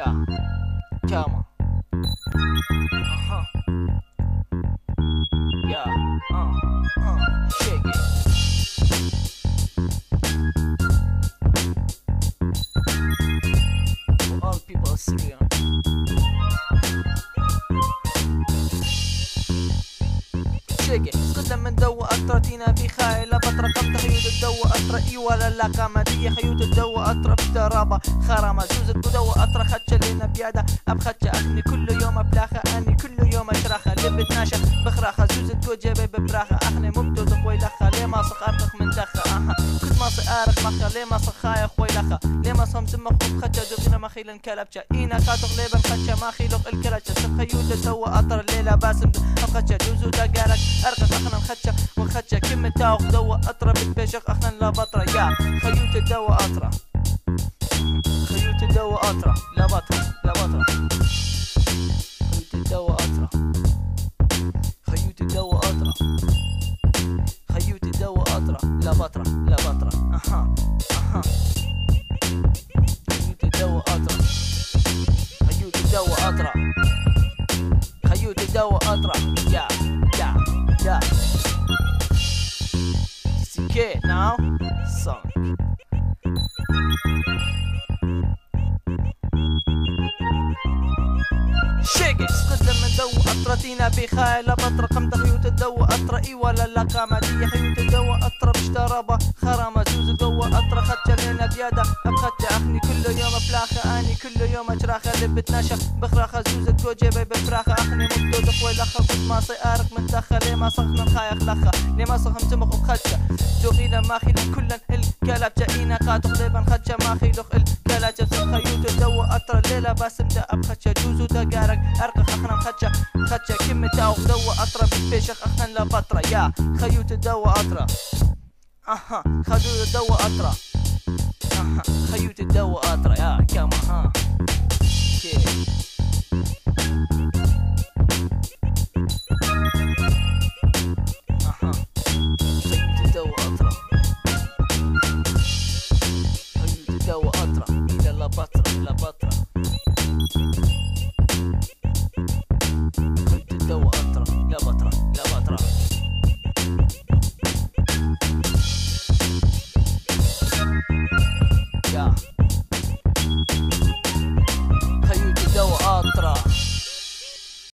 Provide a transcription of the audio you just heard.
Yeah, come on. Uh-huh. Yeah, shake it. For all people Syrian. اسكت لما ندوى أطرتينا بخايلة بطرقم تخيوت الدوى أطرقي ولا لا قامدية خيوت الدوى أطرف ترابة خرامة زوزت بدوى أطرق خدشة لنا بيادة أبخدشة أخني كل يوم بلاخة أني كل يوم أشراخة لبت ناشا بخراخة زوزت وجبي ببراخة أخني ممدود خوي لخة ليه ما صخ أرقق من دخة كنت ما صارق مخة ليه ما صخايا خوي لخة ليه ما صمت مخوف خدشة دوغينا مخيل انكلبشة إينا كاتوغ ليبا خدشة ما خيلوغ الكلتشة سخيوت الدوى أطر الليلة باسم أبخدشة جوزو دقارك أرقق أخنا نخدشة ونخدشة كم تاوخ دوا أطرة بتبشق أخنا لا بطرة يا خيوت الدوا أطرة خيوت الدوا أطرة لا بطرة لا بطرة خيوت الدوا أطرة خيوت الدوا أطرة خيوت الدوا أطرة لا بطرة لا بطرة خيوت الدوا أطرة خيوت الدوا أطرة خيوت الدوا أطرة يا يا يا Okay, now song. Shake it. اسكت لما ندوى أطرتينا بخايلة بطرقم تخيوت الدوى أطرقي ولا لا قامدية خيوت الدوى أطرة بشترابة خرامة زوز الدوى أطرة خدشة لنا بيادة أبخدشة أخني كل يوم بلاخة أني كل يوم أشراخة لبت ناشا بخراخة زوزة وجبي بفراخة أخني ممدود خوي لخة كنت ما صيارق من دخة ليه ما صخنا خايخ لخة ليه ما صخم تمخ بخدشة دوغينا ما خيلن كلن الكلبشة إينا قاتوخ ليبن خدشة ما خيلوخ الكلبشة خيوت الدوى أطرة الليلة باسم دا أبخدشة جوزو دقارك أرقق أخنا خدشة خدشة كم تاوخ دوى أطرة بتبيشق أخنا لا بطرة يا خيوت الدوى أطرة خيوت الدوى أطرة خيوت الدوى أطرة يا كما